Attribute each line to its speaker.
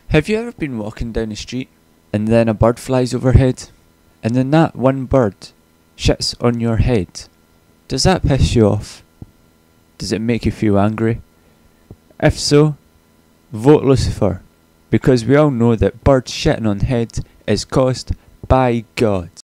Speaker 1: Have you ever been walking down the street and then a bird flies overhead and then that one bird shits on your head? Does that piss you off? Does it make you feel angry? If so, vote Lucifer, because we all know that birds shitting on heads is caused by God.